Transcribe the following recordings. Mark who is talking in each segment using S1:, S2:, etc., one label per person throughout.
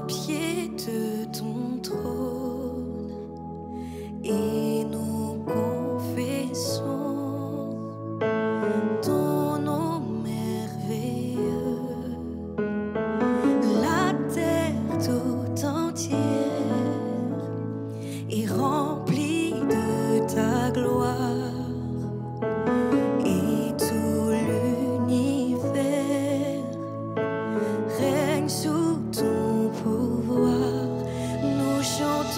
S1: pied de ton trône et nous confessons ton nom merveilleux. La terre tout entière est remplie de ta gloire. Et tout l'univers règne sous ton pouvoir. Nous chantons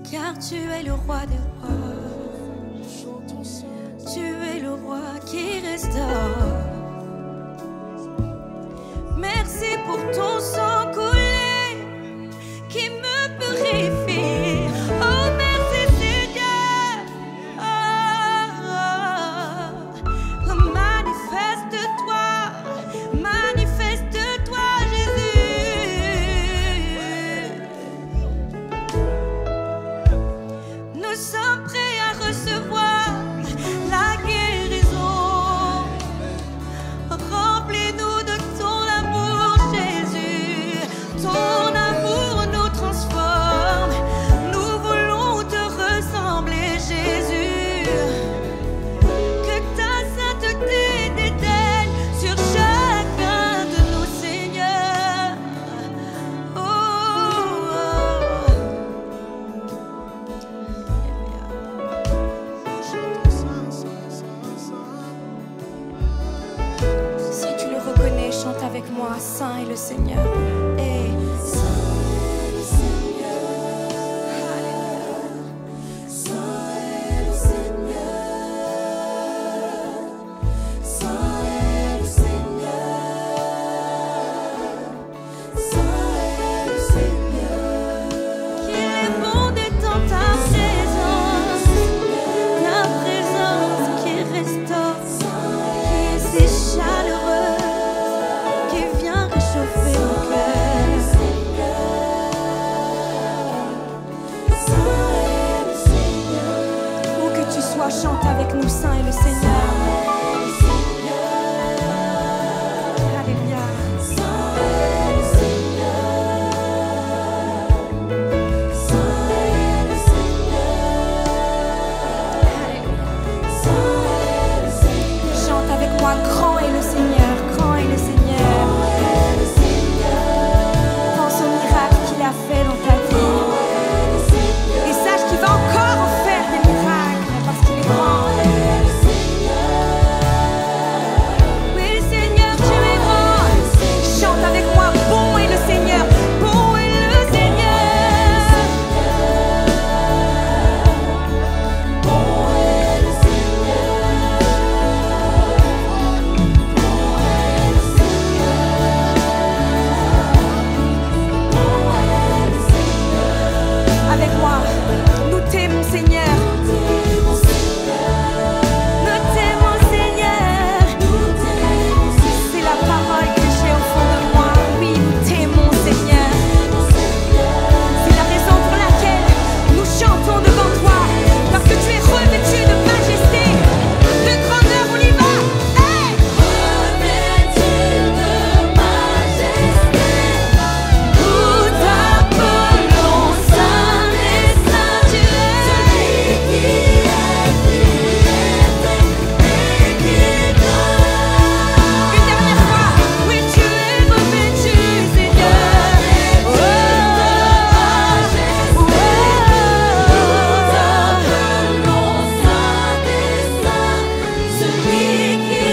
S1: car tu es le roi des rois. Tu es le roi qui restaure. Merci pour ton sang coulé qui me purifie. Oh merci Seigneur. Oh, manifeste-toi Jésus. Nous sommes prêts à recevoir la guérison. Remplis-nous de ton amour, Jésus. Ton amour nous transforme. Nous voulons te ressembler, Jésus. Que ta sainteté déteigne sur chacun de nous, Seigneur. Oh, oh. Si tu le reconnais, chante avec moi, Saint est le Seigneur. Et Saint est le Seigneur. Alléluia. Saint est le Seigneur. Saint est le Seigneur. Saint est le Seigneur. Qu'il est bon d'être dans ta présence qui restaure, qui est si chaleureux, qui vient réchauffer mon cœur. Où que tu sois, chante avec nous, Saint est le Seigneur. Alléluia. Chante avec moi, grand est le Seigneur, grand est le Seigneur. Pense au miracle qu'il a fait dans ta vie. Et sache qu'il va encore en faire des miracles parce qu'il est grand. Oui, Seigneur, tu es grand. Chante avec moi, bon est le Seigneur, bon est le Seigneur. Bon est le avec moi, nous t'aimons Seigneur. Nous t'aimons Seigneur. C'est la parole que j'ai au fond de moi. Oui, nous t'aimons Seigneur. C'est la raison pour laquelle nous chantons devant toi. Parce que tu es revêtu de majesté, de grandeur. On y va. Hey! Revêtu de majesté, nous t'appelons Saint et Saint. Tu es celui qui est, et qui donne. Une dernière fois, oui, tu es revêtu, Seigneur. Oh, oh, oh. Nous t'appelons Saint et Saint, celui qui est,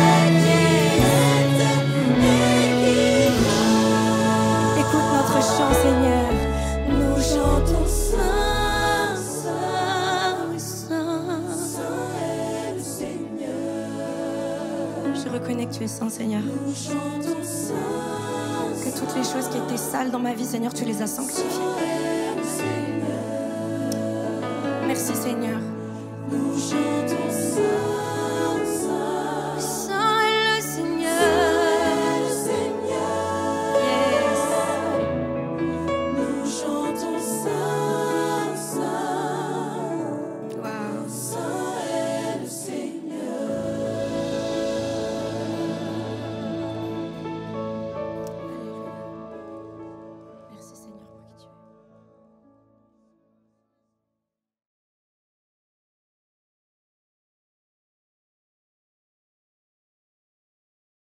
S1: écoute notre chant, Seigneur. Nous chantons Saint, Saint, Saint. Saint est le Seigneur. Je reconnais que tu es Saint, Seigneur. Nous chantons Saint. Que toutes les choses qui étaient sales dans ma vie, Seigneur, tu les as sanctifiées. Merci, Seigneur. Nous chantons